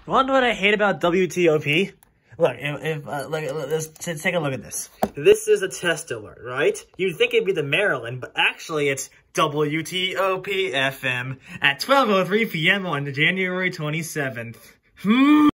Want to know what I hate about WTOP? Look, let's take a look at this. This is a test alert, right? You'd think it'd be the Maryland, but actually it's WTOP FM at 12:03 p.m. on January 27th.